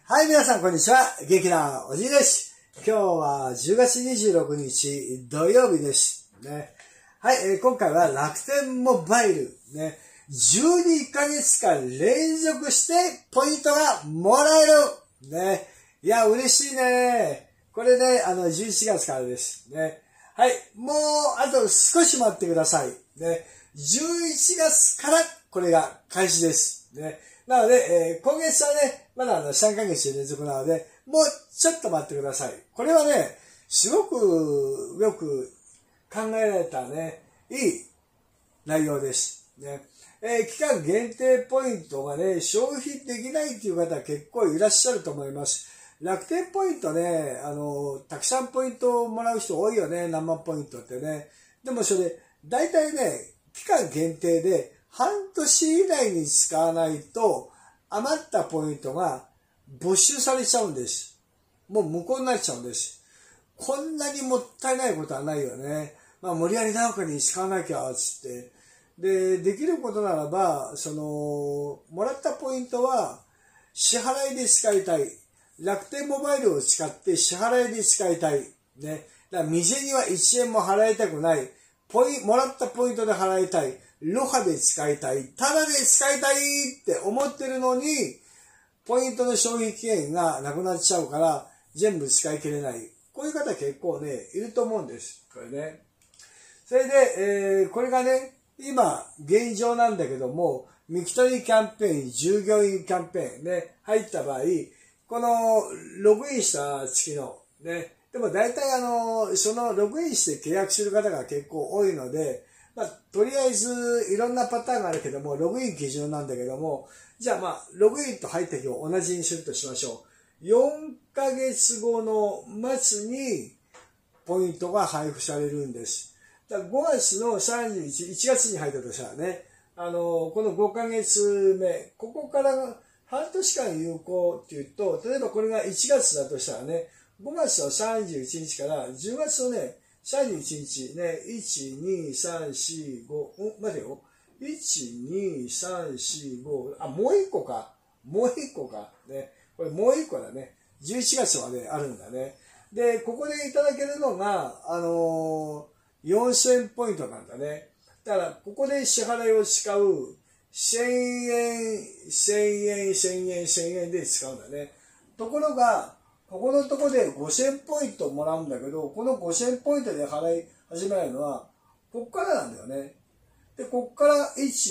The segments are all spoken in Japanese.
はい、皆さん、こんにちは。元気なおじいです。今日は10月26日土曜日です。ね。はい、今回は楽天モバイル。ね。12ヶ月間連続してポイントがもらえる。ね。いや、嬉しいね。これね、11月からです。ね。はい、もう、あと少し待ってください。ね。11月からこれが開始です。ね。なので、今月はね、まだ3ヶ月連続なので、もうちょっと待ってください。これはね、すごくよく考えられたね、いい内容です。ね。期間限定ポイントがね、消費できないという方結構いらっしゃると思います。楽天ポイントね、たくさんポイントをもらう人多いよね、何万ポイントってね。でもそれ、大体ね、期間限定で半年以内に使わないと余ったポイントが没収されちゃうんです。もう無効になっちゃうんです。こんなにもったいないことはないよね。まあ無理やりなんかに使わなきゃ、つって。で、できることならば、もらったポイントは支払いで使いたい。楽天モバイルを使って支払いで使いたい。ね。だから店には1円も払いたくない。もらったポイントで払いたい。ロハで使いたい。タダで使いたいって思ってるのに、ポイントの消費期限がなくなっちゃうから、全部使い切れない。こういう方結構ね、いると思うんです。これね。それで、これがね、今、現状なんだけども、ミキトリキャンペーン、従業員キャンペーンね、入った場合、この、ログインした月の、ね、でも大体そのログインして契約する方が結構多いので、まあ、とりあえずいろんなパターンがあるけども、ログイン基準なんだけども、じゃあまあ、ログインと入った日を同じにするとしましょう。4ヶ月後の末にポイントが配布されるんです。だから5月の31日、1月に入ったとしたらね、この5ヶ月目、ここから半年間有効っていうと、例えばこれが1月だとしたらね、5月の31日から10月のね、31日ね、1、2、3、4、5、待てよ。1、2、3、4、5、あ、もう一個か。もう一個か。ね。これもう一個だね。11月まであるんだね。で、ここでいただけるのが、4000ポイントなんだね。だから、ここで支払いを使う、1000円、1000円、1000円、1000円で使うんだね。ところが、ここのとこで5000ポイントもらうんだけど、この5000ポイントで払い始めるのは、こっからなんだよね。で、こっから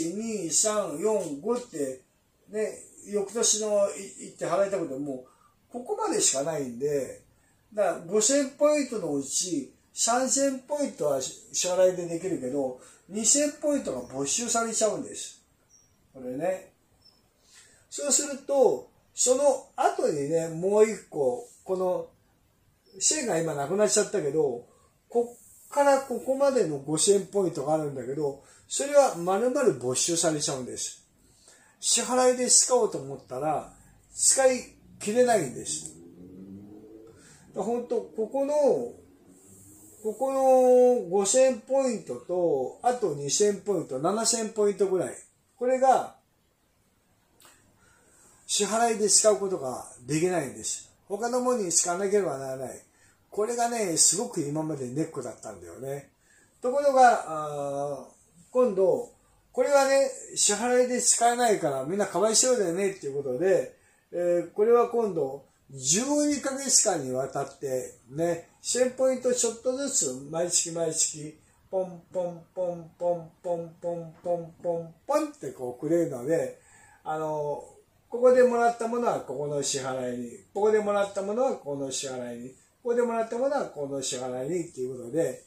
1、2、3、4、5って、ね、翌年の行って払いたくても、ここまでしかないんで、だから5000ポイントのうち3000ポイントは支払いでできるけど、2000ポイントが没収されちゃうんです。これね。そうすると、その後にね、もう一個、この、線が今なくなっちゃったけど、こっからここまでの5000ポイントがあるんだけど、それは丸々没収されちゃうんです。支払いで使おうと思ったら、使い切れないんです。本当ここの5000ポイントと、あと2000ポイント、7000ポイントぐらい。これが、支払いで使うことができないんです。他のものに使わなければならない。これがね、すごく今までネックだったんだよね。ところが、今度、これはね、支払いで使えないからみんなかわいそうだよねっていうことで、これは今度、12ヶ月間にわたってね、1000ポイントちょっとずつ毎月毎月、ポンポンポンポンポンポンポンポンポンってこうくれるので、ここでもらったものはここの支払いに、ここでもらったものはここの支払いに、ここでもらったものはこの支払いにっていうことで、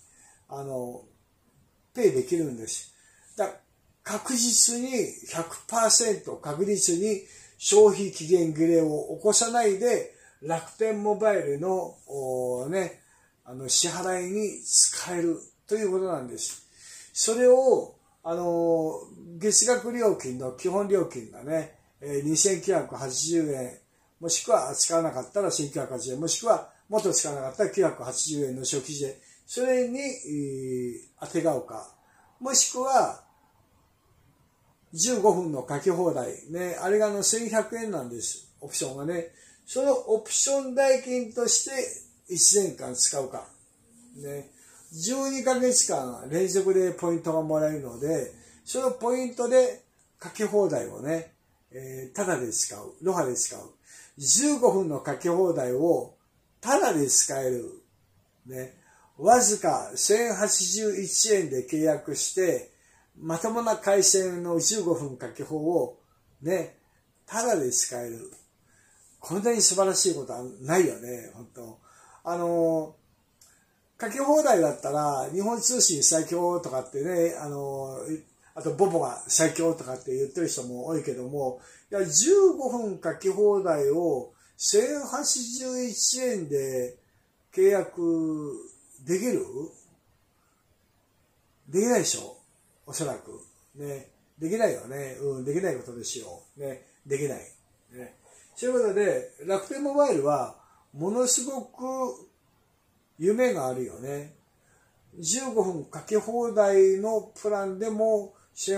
ペイできるんです。だ確実に 100% 確実に消費期限切れを起こさないで楽天モバイルのね、支払いに使えるということなんです。それを、月額料金の基本料金がね、2980円、もしくは使わなかったら1980円、もしくはもっと使わなかったら980円の消費税、それに、当てがうか、もしくは15分の書き放題、ね、あれが1100円なんです、オプションがね。 そのオプション代金として1年間使うか。ね。12ヶ月間連続でポイントがもらえるので、そのポイントでかけ放題をね、タダで使う。ロハで使う。15分のかけ放題をタダで使える。ね。わずか1081円で契約して、まともな回線の15分かけ放をね、タダで使える。こんなに素晴らしいことはないよね、本当。かけ放題だったら、日本通信最強とかってね、あとボボが最強とかって言ってる人も多いけども、いや、15分かけ放題を1081円で契約できる？できないでしょ？おそらく。ね。できないよね。できないことですよ。ね。できない。ね。そういうことで、楽天モバイルは、ものすごく夢があるよね。15分かけ放題のプランでも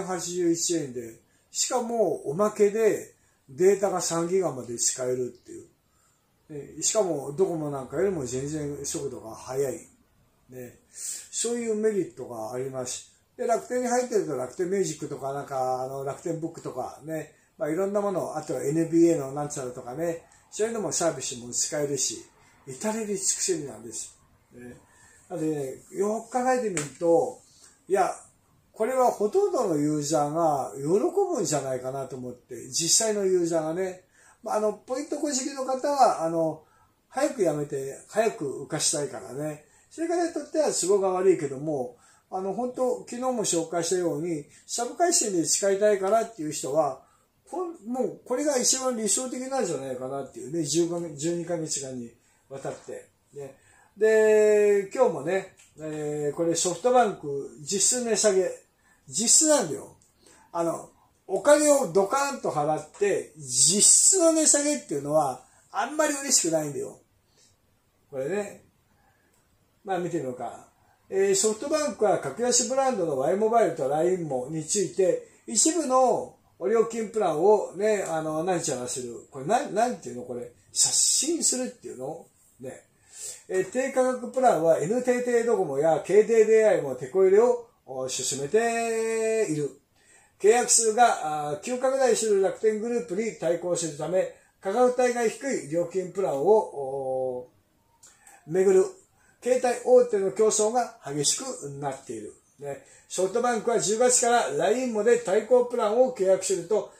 1081円で、しかもおまけでデータが3ギガまで使えるっていう。しかもドコモなんかよりも全然速度が速い。ね。そういうメリットがあります。で、楽天に入ってると楽天ミュージックとかなんか楽天ブックとかね、まあいろんなもの、あとは NBA のなんちゃらとかね、そういうのもサービスも使えるし、至れり尽くせりなんです。ね。なのでね、よく考えてみると、いや、これはほとんどのユーザーが喜ぶんじゃないかなと思って、実際のユーザーがね、ポイント公式の方は、早くやめて、早く浮かしたいからね、それからにとっては都合が悪いけども、本当、昨日も紹介したように、サブ回線で使いたいからっていう人は、もうこれが一番理想的なんじゃないかなっていうね、12ヶ月間にわたって。ね、で、今日もね、これソフトバンク実質値下げ。実質なんだよ。お金をドカーンと払って、実質の値下げっていうのは、あんまり嬉しくないんだよ。これね。まあ見てみようか。ソフトバンクは格安ブランドの Y モバイルと LINE もについて、一部の料金プランをね、何ちゃらする。これなんていうのこれ。刷新するっていうのね。低価格プランは NTT ドコモや KDDI もテこ入れを進めている。契約数が急拡大する楽天グループに対抗するため、価格帯が低い料金プランをめぐる携帯大手の競争が激しくなっている。ね、ソフトバンクは10月から LINE もで対抗プランを契約すると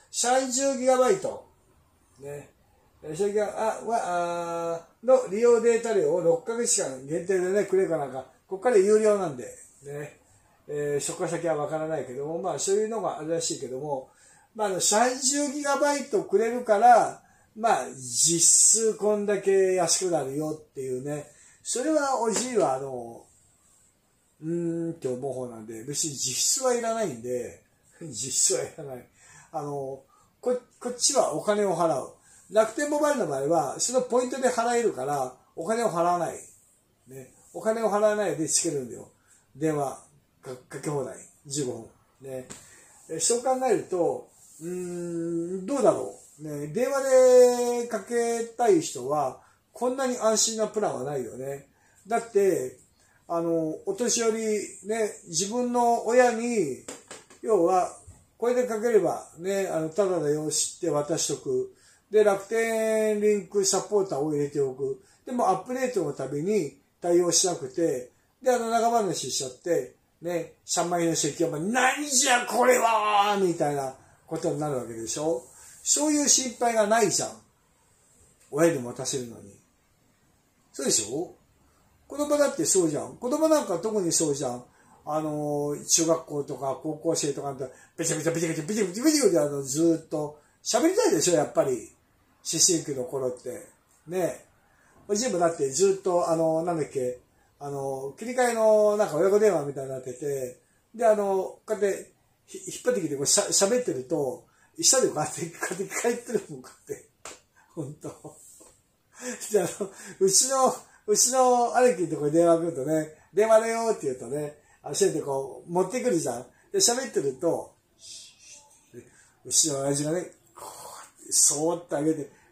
30GB、ね、それがの利用データ量を6ヶ月間限定でね、くれるかなんか、ここから有料なんで、ね、そこから先はわからないけども、まあそういうのがあるらしいけども、まあ30GB くれるから、まあ実質こんだけ安くなるよっていうね、それはおじいはって思う方なんで、別に実質はいらないんで、実質はいらない。こっちはお金を払う。楽天モバイルの場合は、そのポイントで払えるから、お金を払わない。ね。お金を払わないでつけるんだよ。電話、かけ放題。15分。ね。そう考えると、どうだろう。ね。電話でかけたい人は、こんなに安心なプランはないよね。だって、お年寄り、ね、自分の親に、要は、これでかければ、ね、ただだよ、知って渡しとく。で、楽天リンクサポーターを入れておく。でも、アップデートのたびに対応しなくて、で、長話しちゃって、ね、3万円の請求は、何じゃこれはみたいなことになるわけでしょ。そういう心配がないじゃん。親に渡せるのに。そうでしょ？子供だってそうじゃん。子供なんか特にそうじゃん。中学校とか高校生とかべちゃべちゃべちゃべちゃべちゃべちゃべちゃべちゃずーっと喋りたいでしょ、やっぱり。思春期の頃って。ね。おじいもだってずっと、なんだっけ、切り替えのなんか親子電話みたいになってて、で、こうやって引っ張ってきてこう喋ってると、下でこうやって帰ってるもんかって。ほんと。で、うちの兄貴のとこに電話来るとね、電話だよって言うとね、教えてこう、持ってくるじゃん。で、喋ってると、うちの親父がね、こう、そーっと上げて、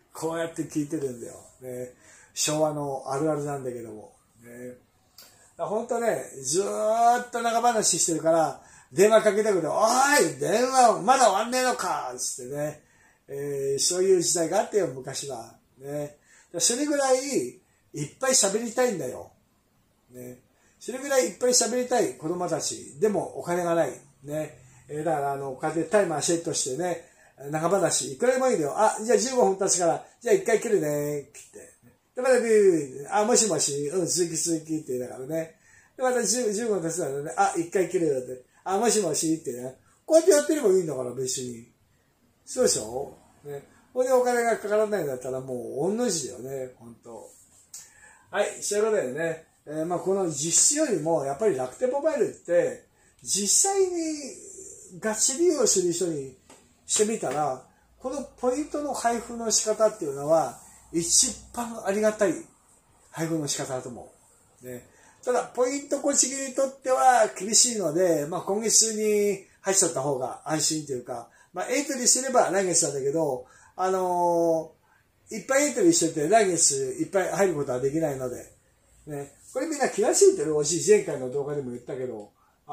こうやって聞いてるんだよ。ね、昭和のあるあるなんだけども。ね、ほんとね、ずーっと長話してるから、電話かけたくて、おい電話まだ終わんねえのかつってね、そういう時代があったよ、昔は。ね、それぐらいいっぱい喋りたいんだよ。ね、それぐらいいっぱい喋りたい子供たち。でもお金がない。ね、だからこうやってタイマーセットしてね、長話、いくらでもいいんだよ。あ、じゃあ15分経つから、じゃあ1回切るね、って言って。で、またビュー、あ、もしもし、続きって言いながらね。で、また15分経つからね、あ、1回切るって。あ、もしもしってね。こうやってやってればいいんだから、別に。そうでしょね。これでお金がかからないんだったらもう、同じだよね、ほんと。はい、そういうことでね。この実質よりも、やっぱり楽天モバイルって、実際にガチ利用する人にしてみたら、このポイントの配布の仕方っていうのは、一番ありがたい配布の仕方だと思う。ね、ただ、ポイントこちぎにとっては厳しいので、今月中に入っちゃった方が安心というか、エントリーすれば来月なんだけど、いっぱいエントリーしてて来月いっぱい入ることはできないので、ね、これみんな気がついてるほしい。前回の動画でも言ったけど、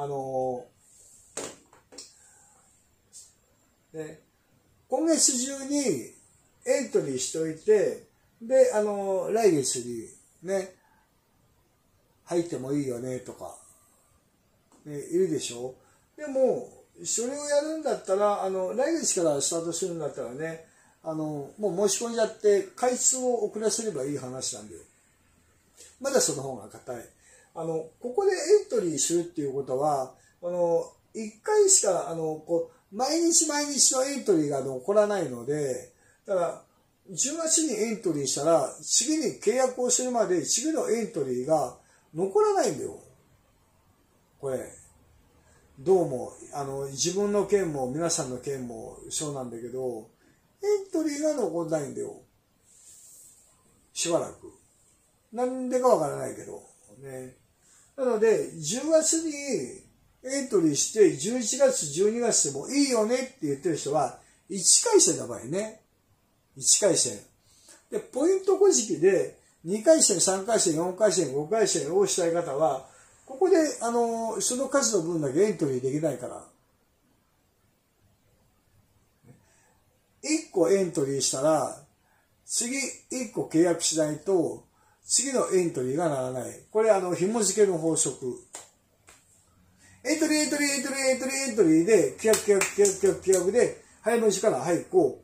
ね、今月中にエントリーしておいて、で、来月にね、入ってもいいよねとか、ね、いるでしょ。でも、それをやるんだったら、来月からスタートするんだったらね、もう申し込んじゃって、開通を遅らせればいい話なんだよ。まだその方が硬い。ここでエントリーするっていうことは、一回しか、毎日毎日のエントリーが残らないので、だから、10月にエントリーしたら、次に契約をするまで次のエントリーが残らないんだよ。これ。どうも、自分の件も皆さんの件もそうなんだけど、エントリーが残んないんだよ。しばらく。なんでかわからないけど。ね。なので、10月にエントリーして、11月、12月でもいいよねって言ってる人は、1回戦の場合ね。1回戦。で、ポイントこじきで、2回戦、3回戦、4回戦、5回戦をしたい方は、ここで、その数の分だけエントリーできないから。1個エントリーしたら、次1個契約しないと、次のエントリーがならない。これ、紐付けの法則。エントリーで、規約で、早文字から、はい、こ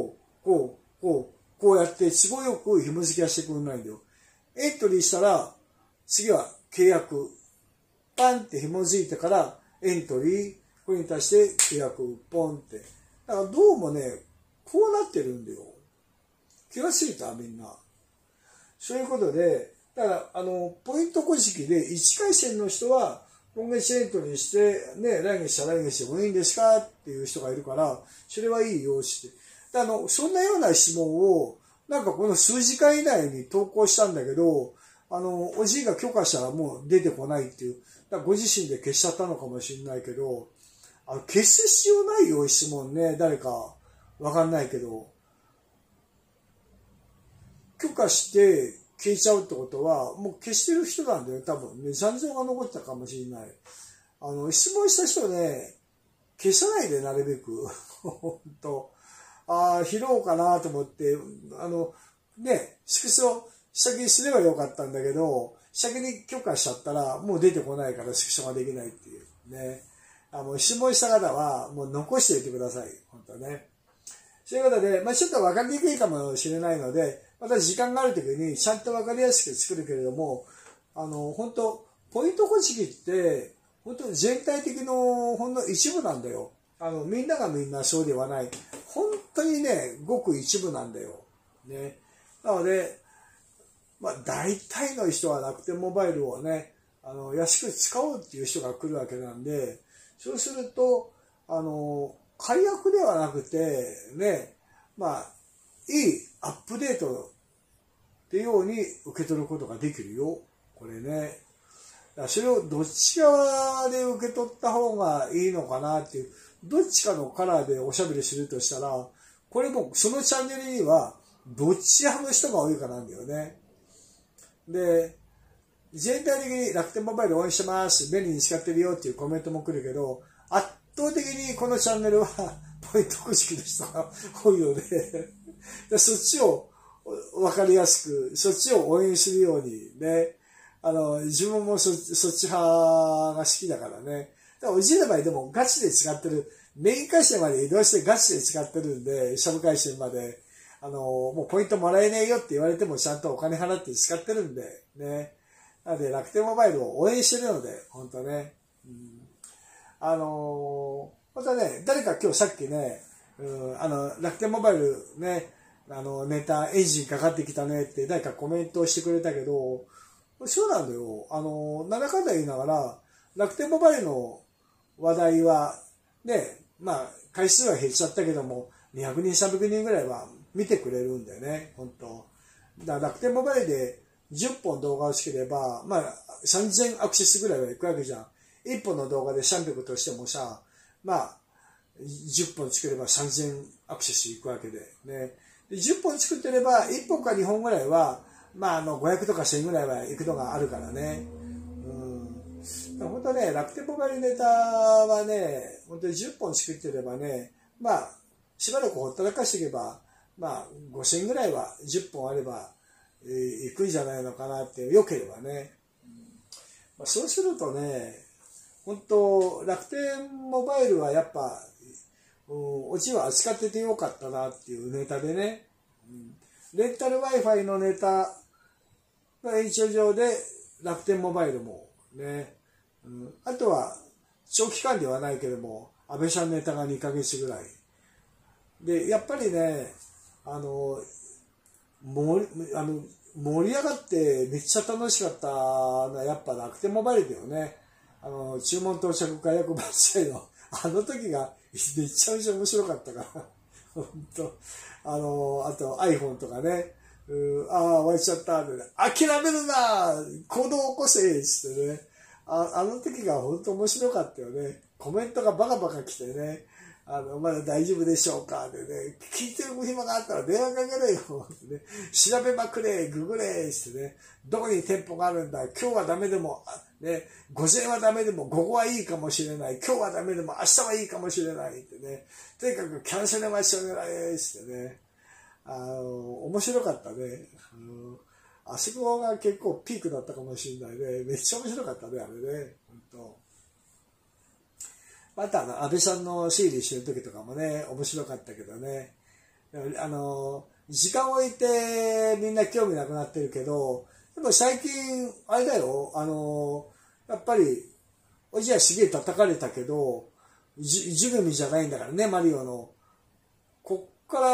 うやって、都合よく紐付けはしてくれないんだよ。エントリーしたら、次は契約。パンって紐付いてから、エントリー。これに対して契約、ポンって。だからどうもね、こうなってるんだよ。気がついたみんな。そういうことで、だから、ポイントこじきで1回戦の人は、今月エントリーして、ね、来月でもいいんですかっていう人がいるから、それはいいよって。そんなような質問を、なんかこの数時間以内に投稿したんだけど、おじいが許可したらもう出てこないっていう。だからご自身で消しちゃったのかもしれないけど、消す必要ないよ、質問ね。誰か、わかんないけど。許可して消えちゃうってことは、もう消してる人なんだよ、多分ね。残像が残ってたかもしれない。質問した人ね、消さないでなるべく。ほんと。拾おうかなと思って、スクショ下着にすればよかったんだけど、下着に許可しちゃったら、もう出てこないからスクショができないっていうね。質問した方は、もう残しておいてください。本当ね。そういうことで、ちょっと分かりにくいかもしれないので、また時間があるときにちゃんと分かりやすく作るけれども、本当ポイントこじきって、本当全体的のほんの一部なんだよ。みんながみんなそうではない。本当にね、ごく一部なんだよ。ね。なので、大体の人は楽天モバイルをね、安く使おうっていう人が来るわけなんで、そうすると、解約ではなくて、ね、いいアップデートってように受け取ることができるよ。これね。それをどっち側で受け取った方がいいのかなっていう、どっちかのカラーでおしゃべりするとしたら、これもそのチャンネルにはどっち派の人が多いかなんだよね。で、全体的に楽天モバイル応援してます、便利に使ってるよっていうコメントも来るけど、圧倒的にこのチャンネルはポイント方式の人が多いのでそっちを分かりやすく、そっちを応援するようにね、自分もそっち派が好きだからね。だからうちの場合でもガチで使ってる、メイン回線まで移動してガチで使ってるんで、サブ回線まで、もうポイントもらえねえよって言われてもちゃんとお金払って使ってるんで、ね。なので楽天モバイルを応援してるので、本当ね。本当ね、誰か今日さっきね、楽天モバイルね、ネタエンジンかかってきたねって誰かコメントをしてくれたけど、そうなんだよ。なんだかんだ言いながら、楽天モバイルの話題は、ね、回数は減っちゃったけども、200人、300人ぐらいは見てくれるんだよね、本当。だから楽天モバイルで10本動画をつければ、3000アクセスぐらいはいくわけじゃん。1本の動画で300としてもさ、10本作れば3000アクセスいくわけで、ね。で10本作ってれば、1本か2本ぐらいは、500とか1000ぐらいは行くのがあるからね。本当ね、楽天モバイルネタはね、本当に10本作ってればね、しばらくほったらかしていけば、5000ぐらいは10本あれば、行くんじゃないのかなって、良ければね。そうするとね、本当、楽天モバイルはやっぱ、オチは扱っててよかったなっていうネタでね、レンタル Wi-Fi のネタの延長上で楽天モバイルもね、あとは長期間ではないけども、安倍さんネタが2ヶ月ぐらい。で、やっぱりね、盛り上がってめっちゃ楽しかったのはやっぱ楽天モバイルだよね。注文到着解約待ちの時がめちゃめちゃ面白かったから本当あと iPhone とかね、終わっちゃったって、ね、諦めるな行動を起こせってね、あの時が本当面白かったよね。コメントがバカバカ来てね、まだ大丈夫でしょうかってね、聞いてる暇があったら電話かけれよってね、調べまくれ、ググれってね、どこに店舗があるんだ、今日はダメでも、ね、午前はダメでも午後はいいかもしれない、今日はダメでも明日はいいかもしれないってね、とにかくキャンセル待ちを狙えってね、面白かったね。あそこが結構ピークだったかもしれないね。めっちゃ面白かったね、あれね。本当。また安倍さんの推理してる時とかもね、面白かったけどね。時間を置いてみんな興味なくなってるけど、でも最近、あれだよ、やっぱり、おじやすげえ叩かれたけど、ジグミじゃないんだからね、マリオの。こっから、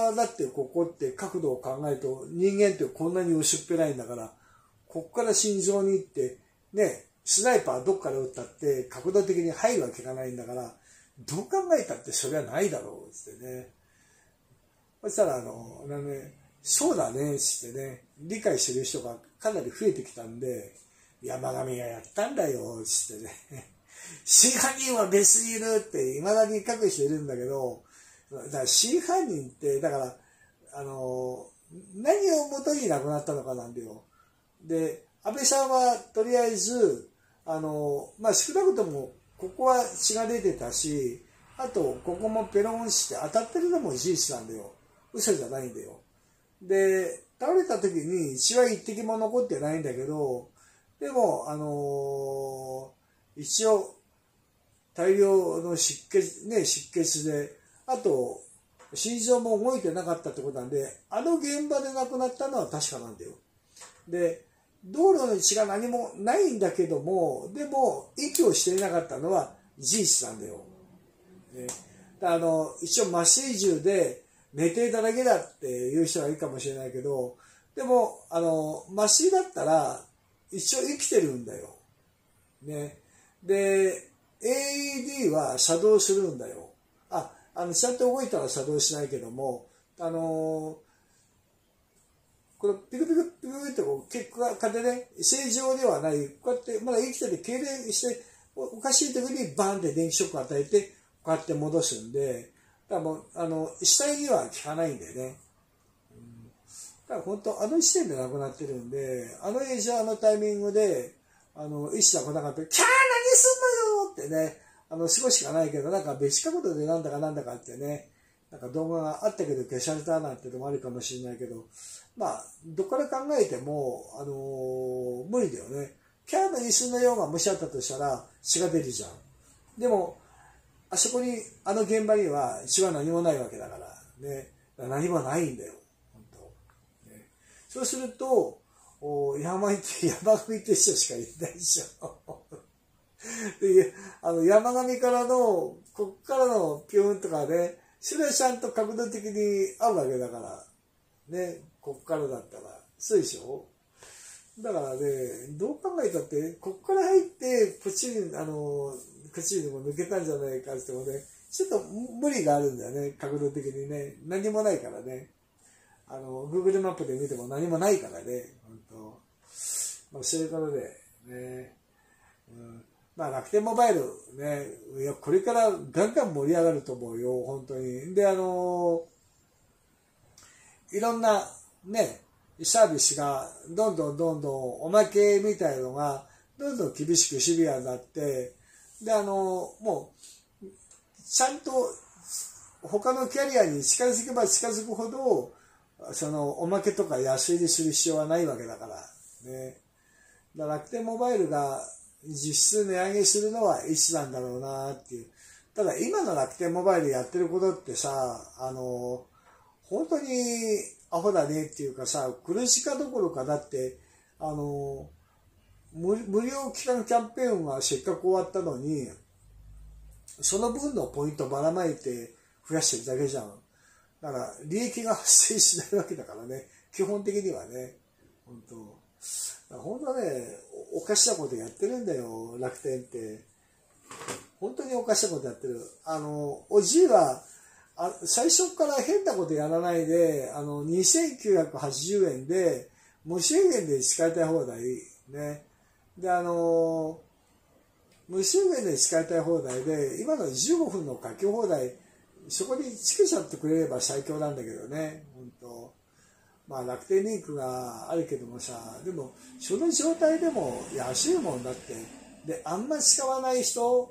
だってここって角度を考えると、人間ってこんなに薄っぺらいんだから、こっから心臓に行って、ね、スナイパーどっから撃ったって角度的に入るわけがないんだから、どう考えたってそれはないだろうってね。そしたらそうだねってね、理解してる人がかなり増えてきたんで、山上がやったんだよってね。真犯人は別にいるって未だに書く人いるんだけど、だから真犯人ってだから何をもとに亡くなったのかなんだよ。で、安倍さんはとりあえず少なくともここは血が出てたし、あとここもペロンして当たってるのも事実なんだよ。嘘じゃないんだよ。で、倒れた時に血は一滴も残ってないんだけど、でも一応大量の失血で、あと心臓も動いてなかったってことなんで、現場で亡くなったのは確かなんだよ。で、道路の血が何もないんだけども、でも息をしていなかったのは事実なんだよ。ね、一応麻酔銃で寝ていただけだっていう人がいいかもしれないけど、でも麻酔だったら一応生きてるんだよ。ね。で、AED は作動するんだよ。ちゃんと動いたら作動しないけども、これピクピクピクって結果でね、正常ではない、こうやってまだ生きてて痙攣しておかしい時にバーンって電気ショックを与えてこうやって戻すんで、だからもう死体には効かないんだよね。 から本当、あの時点で亡くなってるんで、あの映像、あのタイミングで、医師が来なかったら、キャー何すんのよってね、少ししかないけど、なんか別角度でなんだかなんだかってね、なんか動画があったけど消されたなんてのもあるかもしれないけど、まあ、どっから考えても、無理だよね。キャー何すんのよがもしあったとしたら血が出るじゃん。でも、あそこに、現場には血は何もないわけだから、ね。何もないんだよ。本当。ね、そうすると、山上って人しかいないでしょ。で、山上からの、こっからのピューンとかね、それはちゃんと角度的に合うわけだから、ね、こっからだったら、そうでしょ。だからね、どう考えたって、こっから入って、こっちに、こっちにも抜けたんじゃないかってもね、ちょっと無理があるんだよね、角度的にね。何もないからね。Google マップで見ても何もないからね、本当。まあ、そういうことで、ね。まあ、楽天モバイル、ね、いや、これからガンガン盛り上がると思うよ、本当に。で、いろんな、ね、サービスがどんどんおまけみたいのがどんどん厳しくシビアになって、で、もう、ちゃんと他のキャリアに近づけば近づくほど、おまけとか安売りする必要はないわけだから、ね。だから楽天モバイルが実質値上げするのはいつなんだろうなっていう。ただ今の楽天モバイルやってることってさ、本当にアホだねっていうかさ、苦しかどころかだって、無料期間キャンペーンがせっかく終わったのに、その分のポイントばらまいて増やしてるだけじゃん。だから利益が発生しないわけだからね、基本的にはね。本当ね、おかしなことやってるんだよ、楽天って。本当におかしなことやってる。おじいは、最初から変なことやらないで、2980円で、無制限で使いたい放題、ね。で、無制限で使いたい放題で、今の15分の書き放題、そこにつけちゃってくれれば最強なんだけどね、本当。まあ楽天リンクがあるけどもさ、でも、その状態でも安いもんだって。で、あんま使わない人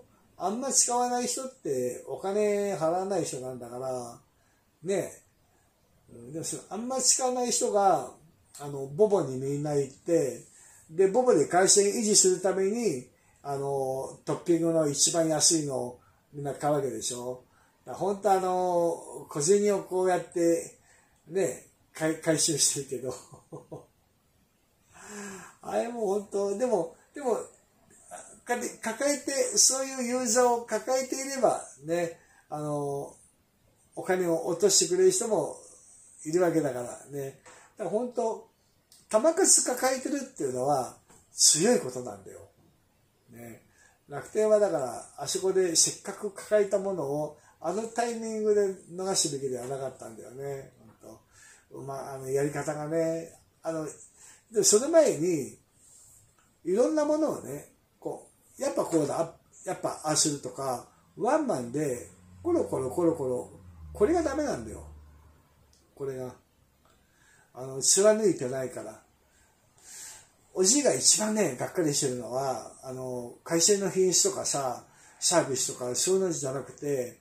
ってお金払わない人なんだから、ねえ。でもあんま使わない人が、ボボにみんな行って、で、ボボで回線維持するために、トッピングの一番安いのをみんな買うわけでしょ。本当小銭をこうやって、ね、回収してるけど。あれも本当、でも、抱えて、そういうユーザーを抱えていれば、ね、お金を落としてくれる人もいるわけだからね。だから本当、玉数抱えてるっていうのは強いことなんだよ。ね、楽天はだから、あそこでせっかく抱えたものを、あのタイミングで逃すべきではなかったんだよね。本当、まあ、やり方がね、でその前に、いろんなものをね、こう、やっぱこうだ、やっぱああするとか、ワンマンで、コロコロ、これがダメなんだよ。これが。貫いてないから。おじいが一番ね、がっかりしてるのは、回線の品質とかさ、サービスとか、そういうのじゃなくて、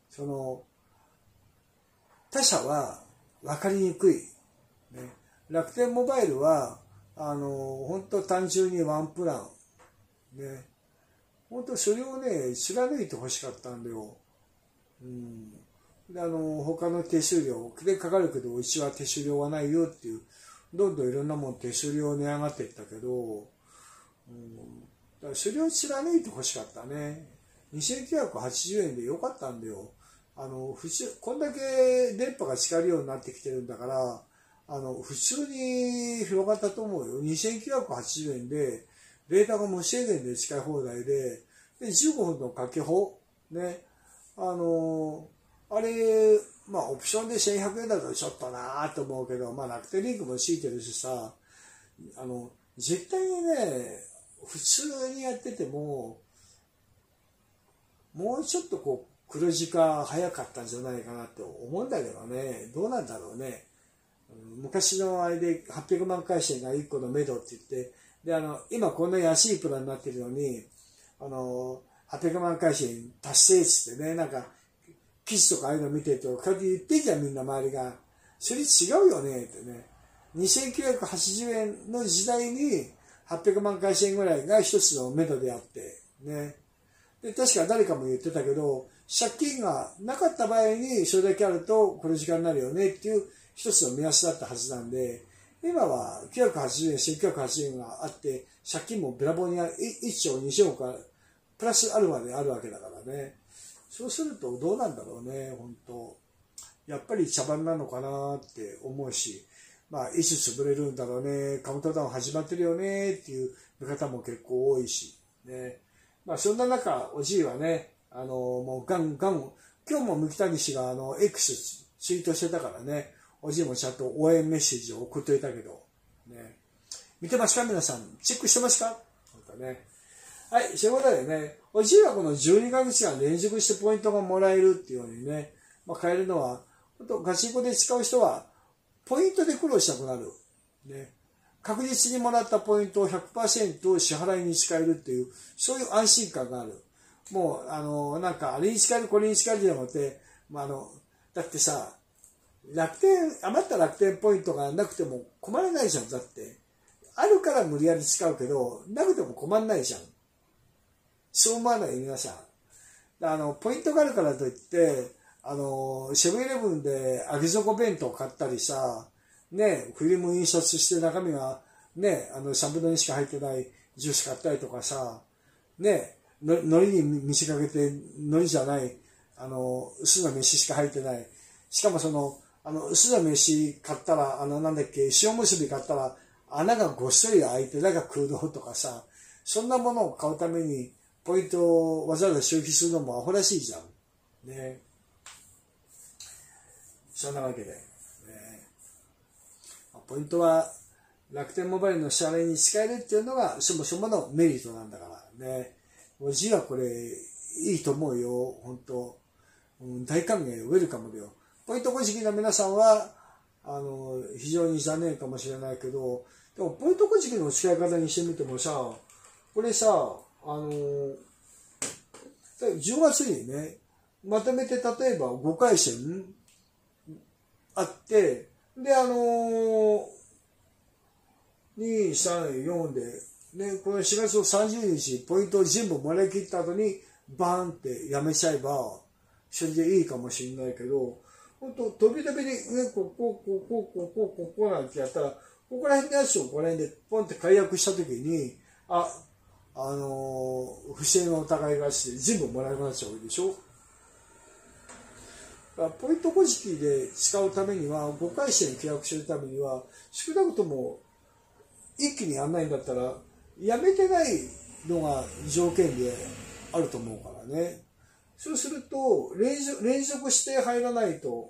他社は分かりにくい。ね、楽天モバイルは、本当単純にワンプラン。ね。本当それをね、貫いてほしかったんだよ。で、他の手数料、でかかるけど、うちは手数料はないよっていう、どんどんいろんなもん手数料値上がっていったけど、だからそれを貫いてほしかったね。2980円でよかったんだよ。普通、こんだけ電波が使えるようになってきてるんだから、普通に広がったと思うよ。2980円で、データが無制限で使い放題で、15分のかけ放、ね。あれ、まあ、オプションで1100円だとちょっとなぁと思うけど、まあ、楽天リンクも敷いてるしさ、絶対にね、普通にやってても、もうちょっとこう、黒字化早かったんじゃないかなって思うんだけどね、どうなんだろうね。 昔のあれで800万回線が1個の目処って言って、で、今こんな安いプランになってるのに、800万回線達成っつってね、なんか、記事とかああいうの見てると、こうやって言ってんじゃん、みんな周りが。それ違うよね、ってね。2980円の時代に800万回線ぐらいが一つの目処であって、ね。で、確か誰かも言ってたけど、借金がなかった場合にそれだけあるとこの時間になるよねっていう一つの目安だったはずなんで、今は980円、1980円があって、借金もべらぼうに1兆2000億プラスあるまであるわけだからね。そうするとどうなんだろうね、本当。やっぱり茶番なのかなって思うし、まあ、いつ潰れるんだろうね、カウントダウン始まってるよねっていう見方も結構多いし、ね。まあ、そんな中、おじいはね、もうガン、今日も三木谷氏がX ツイートしてたからね、おじいもちゃんと応援メッセージを送っといたけど、ね。見てますか皆さん、チェックしてますかなんかね。はい、そういうことでね、おじいはこの12ヶ月間連続してポイントがもらえるっていうようにね、まあ、変えるのは、本当ガチンコで使う人は、ポイントで苦労したくなる。ね。確実にもらったポイントを 100% 支払いに使えるっていう、そういう安心感がある。もう、なんか、あれに使える、これに使えるじゃなくて、まあ、だってさ、余った楽天ポイントがなくても困らないじゃん。だって、あるから無理やり使うけど、なくても困んないじゃん。そう思わない皆さん。ポイントがあるからといって、セブンイレブンで揚げ底弁当買ったりさ、ね、フィルム印刷して中身が、ね、3分の2しか入ってないジュース買ったりとかさ、ね、海苔に見せかけて、海苔じゃない、薄の飯しか入ってない。しかも薄の飯買ったら、なんだっけ、塩むすび買ったら、穴がごっそり開いて、中空洞とかさ、そんなものを買うために、ポイントをわざわざ消費するのもアホらしいじゃん。ね。そんなわけで。ね、ポイントは楽天モバイルの支払いに使えるっていうのがそもそものメリットなんだからね。おじはこれいいと思うよ。本当、大歓迎、ウェルカムだよ。ポイント小じの皆さんは、非常に残念かもしれないけど、でもポイント小じの使い方にしてみてもさ、これさ、10月にね、まとめて例えば5回戦あって、で、2、3、4で、ね、この4月の30日、ポイントを全部もらい切った後に、バーンってやめちゃえば、それでいいかもしれないけど、本当飛び飛びに、ね、ここなんてやったら、ここら辺のやつをこの辺でポンって解約したときに、不正の疑いがして全部もらえなくなっちゃうでしょ。ポイント小じで使うためには、5回戦契約するためには、少なくとも一気にやんないんだったら、やめてないのが条件であると思うからね。そうすると、連続して入らないと、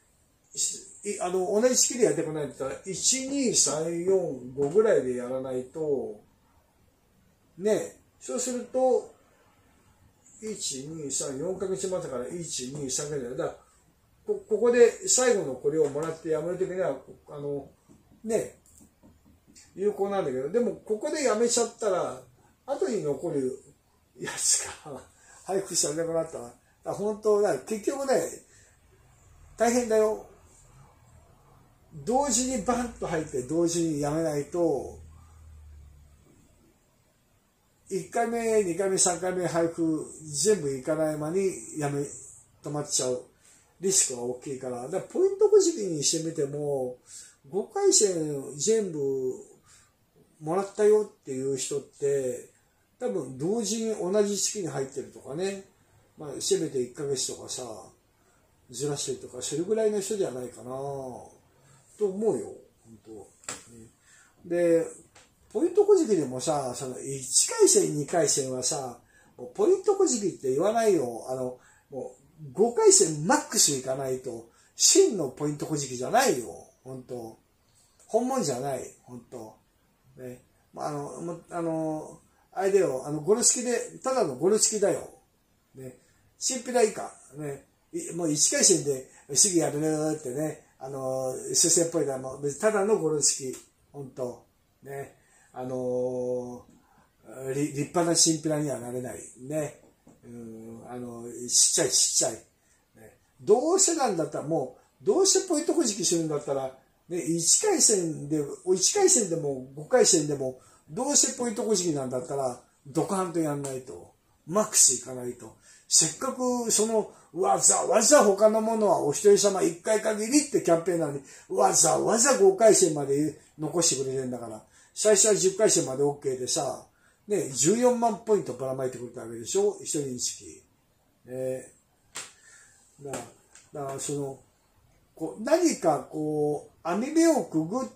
同じ式でやってこないんだったら、1、2、3、4、5ぐらいでやらないと、ね、そうすると、1、2、3、4ヶ月前だから、1、2、3ぐらいだ。だここで最後のこれをもらってやめるときには、ね、有効なんだけど、でもここでやめちゃったら、後に残るやつが配布されなくなったら、本当だ、結局ね、大変だよ。同時にバンと入って同時にやめないと、1回目、2回目、3回目配布全部いかない間に止まっちゃうリスクが大きいから、だからポイント小じにしてみても、5回戦全部もらったよっていう人って、多分同時に同じ月に入ってるとかね、まあ、せめて1ヶ月とかさ、ずらしてるとか、それぐらいの人じゃないかなと思うよ、本当。で、ポイント小じでもさ、1回戦、2回戦はさ、ポイント小じって言わないよ。もう5回戦マックスいかないと、真のポイント小じじゃないよ、本当。本物じゃない、本当。ね、あれだよ、ゴル付きで、ただのゴル付きだよ。ね、チンピラ以下。ね、もう1回戦ですぐやるってね、 修正っぽいのはもう、ただのゴロ式、本当ね、立派なチンピラにはなれない。ね。ちっちゃいちっちゃい。ね、どうせなんだったらもう、どうしてポイントこじきするんだったら、ね、1回戦でも5回戦でも、どうしてポイントこじきなんだったら、ドカンとやんないと。マックスいかないと。せっかくわざわざ他のものはお一人様1回限りってキャンペーンなのに、わざわざ5回戦まで残してくれてんだから、最初は10回戦まで OK でさ、ね、14万ポイントばらまいてくれたわけでしょ、一人につき。だから何か網目をくぐって、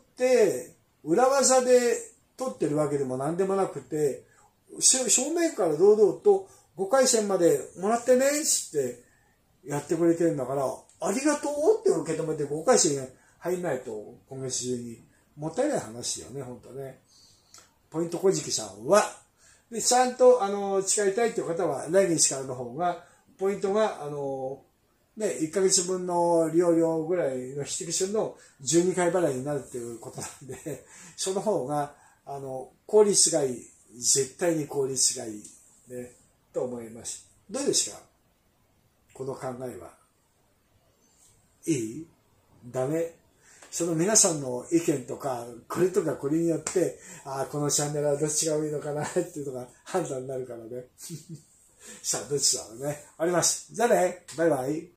裏技で取ってるわけでも何でもなくて、正面から堂々と5回戦までもらってねってやってくれてるんだから、ありがとうって受け止めて5回戦に入んないと、今月中に。もったいない話よね、本当ね。ポイント小じさんは、でちゃんと誓いたいという方は、来月からの方が、ポイントが、1ヶ月分の利用料ぐらいの匹敵するの12回払いになるっていうことなんで、その方が、効率がいい。絶対に効率がいい。ね、と思います。どうですか？この考えは。いい？ダメ？その皆さんの意見とか、これとかこれによって、このチャンネルはどっちがいいのかなっていうのが判断になるからね。さあ、どっちだろうね。あります。じゃあね、バイバイ。